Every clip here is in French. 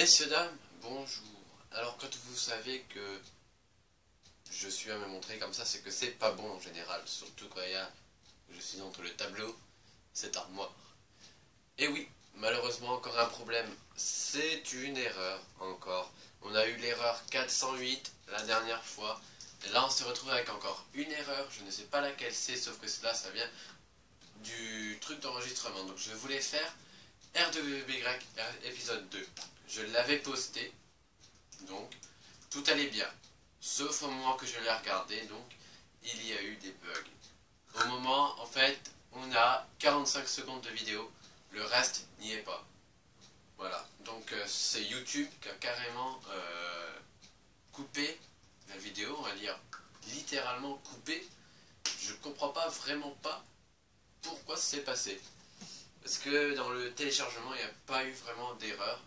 messieurs, dames, bonjour. Alors quand vous savez que je suis à me montrer comme ça, c'est que c'est pas bon en général, surtout quand je suis entre le tableau, cette armoire. Et oui, malheureusement encore un problème, c'est une erreur encore. On a eu l'erreur 408 la dernière fois, et là on se retrouve avec encore une erreur, je ne sais pas laquelle c'est, sauf que cela ça vient du truc d'enregistrement. Donc je voulais faire RWBY épisode 2. Je l'avais posté, donc tout allait bien. Sauf au moment que je l'ai regardé, donc il y a eu des bugs. Au moment, en fait, on a 45 secondes de vidéo, le reste n'y est pas. Voilà, donc c'est YouTube qui a carrément coupé la vidéo, on va dire littéralement coupé. Je comprends pas, vraiment pas pourquoi c'est passé. Parce que dans le téléchargement, il n'y a pas eu vraiment d'erreur.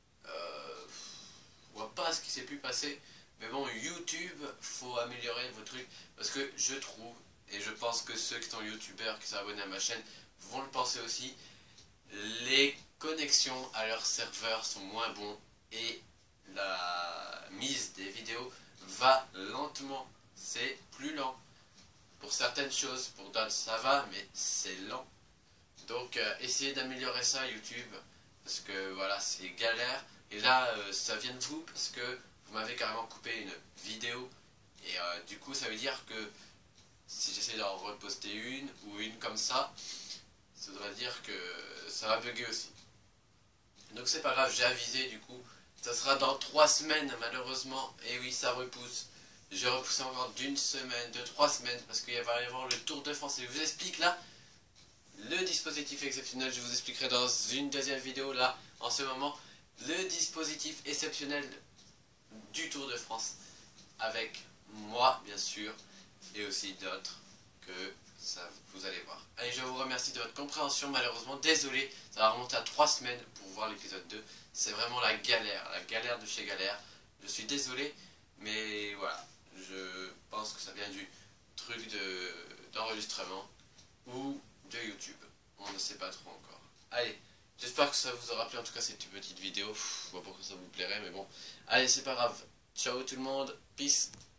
On voit pas ce qui s'est pu passer. Mais bon, YouTube, faut améliorer vos trucs. Parce que je trouve, et je pense que ceux qui sont youtubeurs, qui sont abonnés à ma chaîne, vont le penser aussi, les connexions à leur serveur sont moins bons. Et la mise des vidéos va lentement. C'est plus lent. Pour certaines choses, pour d'autres ça va, mais c'est lent. Donc essayez d'améliorer ça YouTube, parce que voilà, c'est galère. Et là, ça vient de vous, parce que vous m'avez carrément coupé une vidéo. Et du coup, ça veut dire que si j'essaie d'en reposter une, ou une comme ça voudrait dire que ça va bugger aussi. Donc c'est pas grave, j'ai avisé du coup. Ça sera dans 3 semaines, malheureusement. Et oui, ça repousse. Je vais repousser encore d'une semaine, de 3 semaines, parce qu'il va y avoir le Tour de France. Et je vous explique là, le dispositif exceptionnel, je vous expliquerai dans une deuxième vidéo là, en ce moment, le dispositif exceptionnel du Tour de France, avec moi bien sûr, et aussi d'autres que ça vous allez voir. Allez, je vous remercie de votre compréhension, malheureusement, désolé, ça va remonter à 3 semaines pour voir l'épisode 2, c'est vraiment la galère de chez galère, je suis désolé, mais voilà, je pense que ça vient du truc d'enregistrement, ou de YouTube. On ne sait pas trop encore. Allez, j'espère que ça vous aura plu en tout cas cette petite vidéo. Je vois pas pourquoi ça vous plairait, mais bon. Allez, c'est pas grave. Ciao tout le monde. Peace.